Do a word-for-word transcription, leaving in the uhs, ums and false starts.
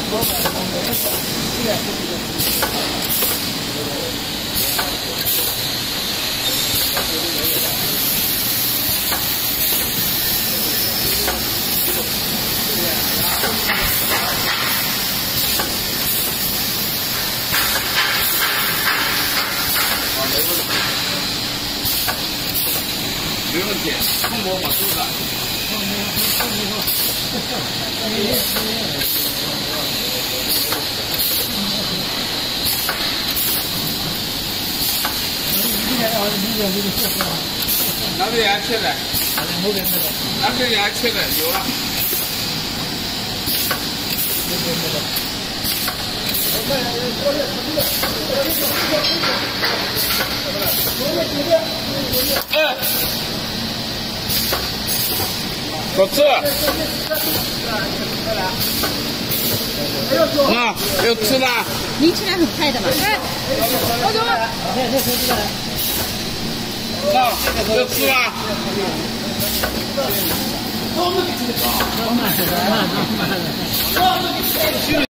没问题，通过我做的。拿个牙签来，拿个牙签来，有啊。哎，好吃。啊，要吃吗？ 拎起来很快的嘛。哎，我走了。 啊，要吃吗？ 慢慢慢慢慢慢。